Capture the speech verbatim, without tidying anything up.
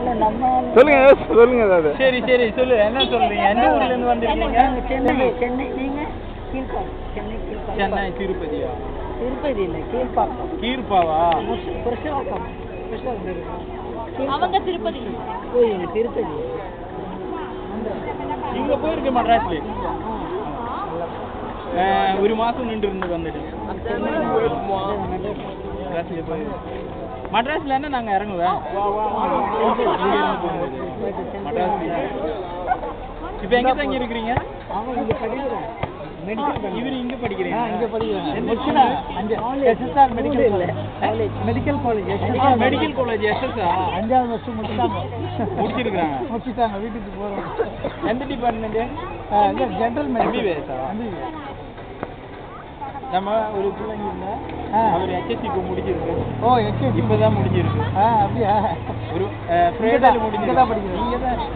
சொல்லுங்க சொல்லுங்க அதாவது. சரி சரி சொல்லு என்ன சொல்றீங்க? எந்த ஊர்ல இருந்து வந்திருக்கீங்க? சென்னை சென்னை நீங்க கீழ்பாக்கம் சென்னை கீழ்பாக்கம். சென்னை திருப்பதியா? திருப்பதி இல்ல கீழ்பாக்கம். கீழ்பாவா? புருஷவாக்கம். அவங்க திருப்பதி. ஓ திருப்பதி. இங்க போயிருக்க மட்ராஸ்ல ஒரு மாசம் நின்று இருந்து வந்துட்டு மட்ராஸ்ல என்ன நாங்க இறங்குவேன். இப்ப எங்க தங்கி இருக்கிறீங்க? இவரு இங்க படிக்கிறீங்க? Medical college. மெடிக்கல் காலேஜ் எஸ்எஸ்ஆ அஞ்சாவது வருஷம் முடிச்சாங்க. முடிச்சிருக்காங்க. முடிச்சிட்டாங்க. வீட்டுக்கு போறோம். எந்த டிபார்ட்மெண்ட்? General medical. நம்ம ஒரு பிள்ளைங்க இருந்தா அவர் ஹெச்எஸ்சி இப்போ முடிச்சிருக்கு. ஓ ஹெச்எஸ்சி இப்பதான் முடிஞ்சிருக்கு. அப்படியா? ஒரு ஃப்ரைடேல முடிஞ்சிருக்கு. படிக்கிறீங்க?